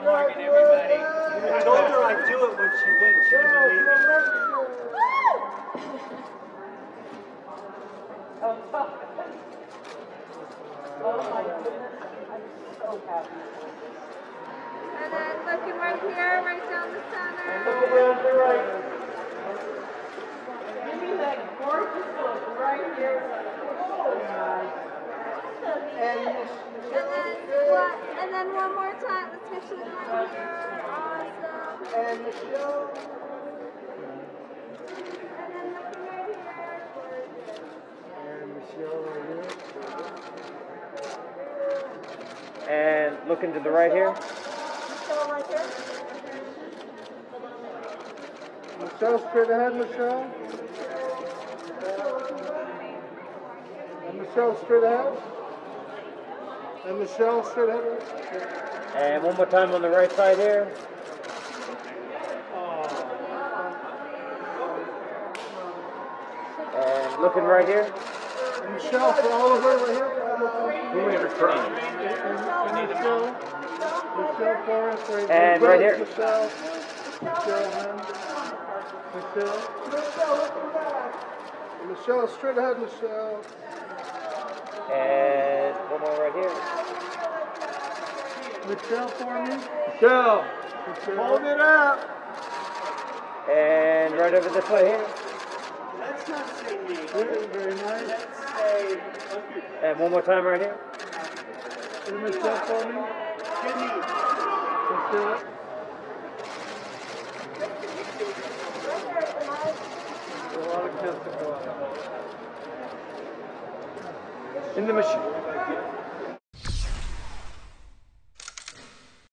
Morgan, everybody. I told her I'd do it when she wouldn't. She didn't believe me. Oh my goodness, I'm so happy. And then looking right here, right down the center. And look around to the right. Give me that gorgeous look right here. Oh my. And then one more time. Let's get you right here. Awesome. And Mishael. And then looking right here. And Mishael right here. And looking to the right here. Mishael right here. Mishael straight ahead, Mishael. And Mishael straight ahead. And Mishael straight ahead. And one more time on the right side here. And looking right here. And Mishael for Oliver right here. Who made her cry? Mishael for us right here. And right here. Mishael. Mishael. Mishael straight ahead, Mishael. And one more right here. Mishael for me. Mishael. Hold it up. And right over this way here. Let's not say me. Very nice. Let's say And one more time right here. And Mishael for me. Jimmy. Mishael. A lot of kids to go out. In the machine.